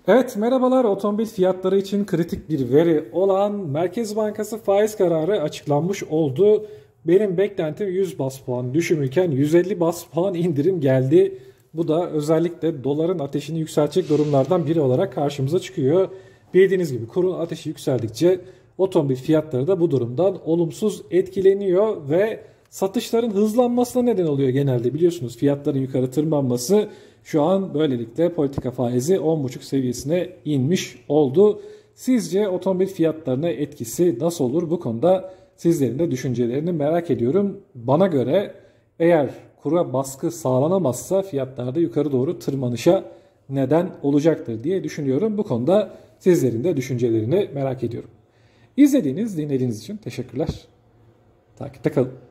Evet, merhabalar. Otomobil fiyatları için kritik bir veri olan Merkez Bankası faiz kararı açıklanmış oldu. Benim beklentim 100 bas puan düşümüken 150 bas puan indirim geldi. Bu da özellikle doların ateşini yükseltecek durumlardan biri olarak karşımıza çıkıyor. Bildiğiniz gibi kurun ateşi yükseldikçe otomobil fiyatları da bu durumdan olumsuz etkileniyor ve satışların hızlanmasına neden oluyor genelde. Biliyorsunuz fiyatların yukarı tırmanması şu an böylelikle politika faizi 10,5 seviyesine inmiş oldu. Sizce otomobil fiyatlarına etkisi nasıl olur? Bu konuda sizlerin de düşüncelerini merak ediyorum. Bana göre eğer kura baskı sağlanamazsa fiyatlarda yukarı doğru tırmanışa neden olacaktır diye düşünüyorum. Bu konuda sizlerin de düşüncelerini merak ediyorum. İzlediğiniz, dinlediğiniz için teşekkürler. Takipte kalın.